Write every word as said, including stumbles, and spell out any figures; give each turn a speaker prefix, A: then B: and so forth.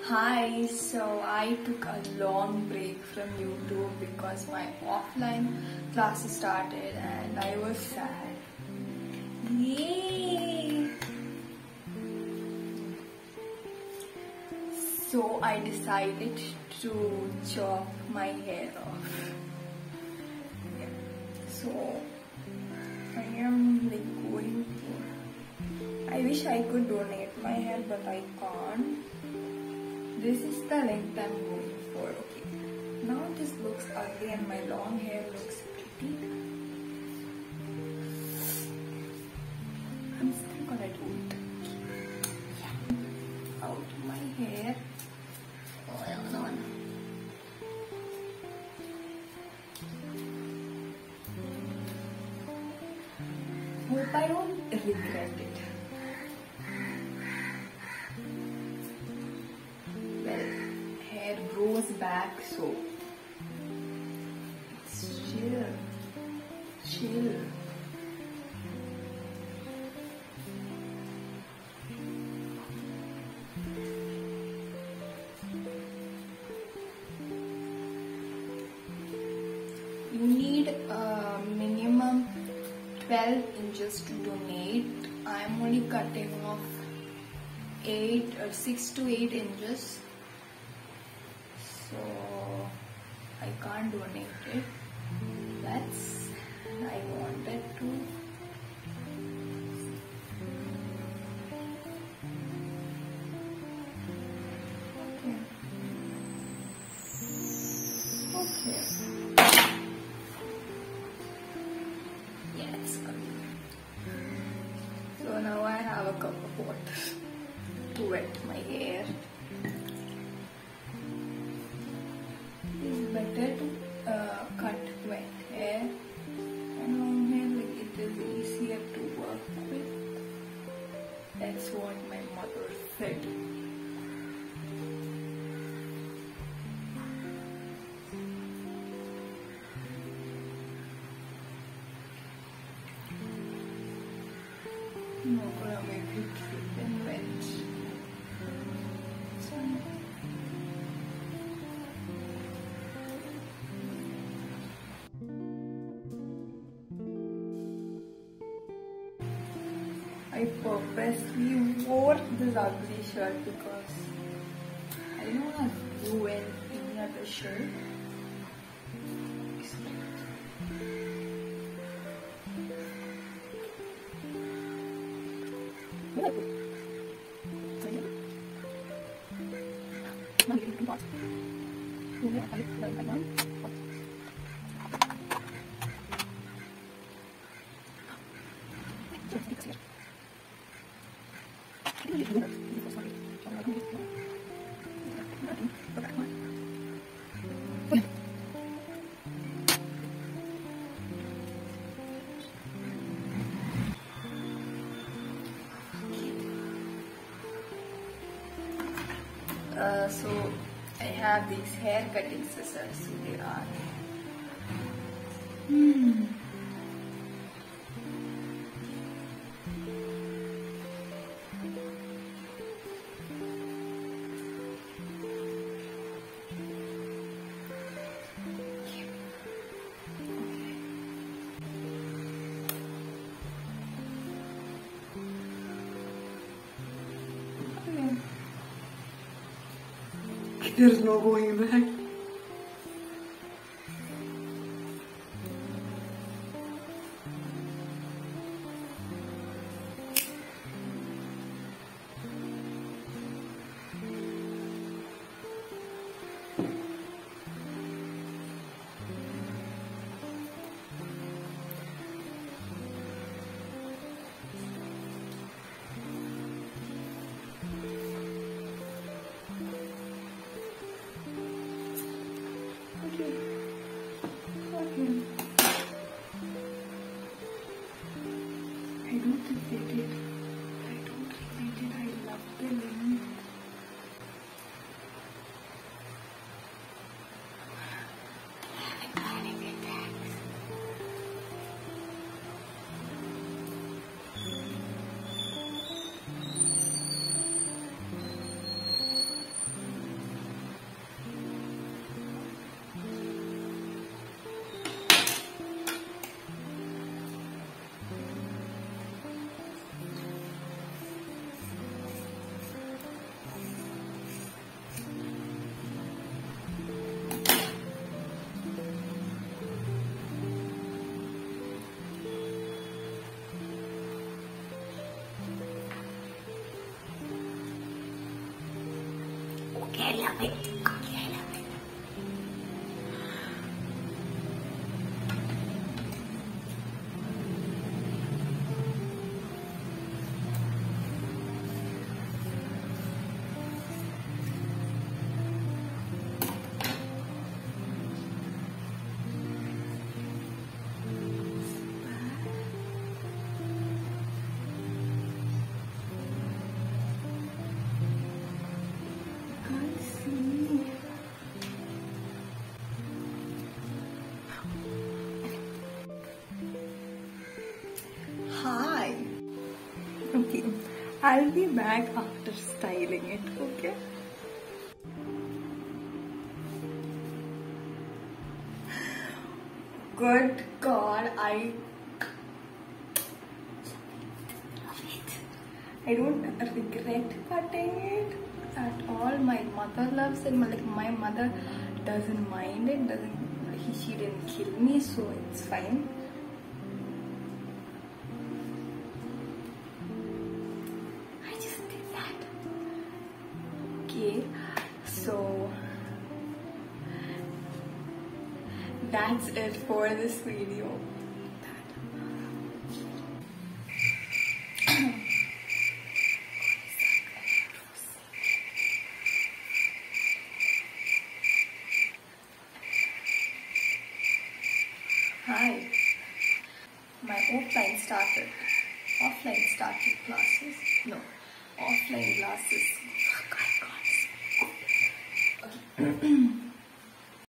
A: Hi, so I took a long break from YouTube because my offline classes started and I was sad. Yay! So I decided to chop my hair off. Yeah. So I am like going to. I wish I could donate my hair, but I can't. This is the length I'm going for. Okay. Now this looks ugly and my long hair looks pretty. I'm still gonna do it. Yeah. Out my hair. Oh no, no. Hope I don't regret it. Hair grows back, so it's chill, chill. You need a minimum twelve inches to donate. I am only cutting off eight or six to eight inches. So I can't donate it. That's I wanted to. Okay. Okay. Yeah, it's coming. So now I have a cup of water to wet my hair. It's better to uh, cut wet hair and long hair, like it is easier to work with. That's what my mother said. I'm not gonna make it thick and wet. So, I purposely wore this ugly shirt because I don't want to do any other shirt. Uh, so I have these hair cutting scissors. So they are. Hmm. There's no going back. Okay, I love it. Okay, I love it. Hi. Okay, I'll be back after styling it, okay? Good God, I I don't regret cutting it at all. My mother loves it. Like my mother doesn't mind it. Doesn't he? She didn't kill me, so it's fine. I just did that. Okay, so that's it for this video. Hi. My offline started. Offline started classes. No. Offline classes. Fuck, I can't speak. Okay.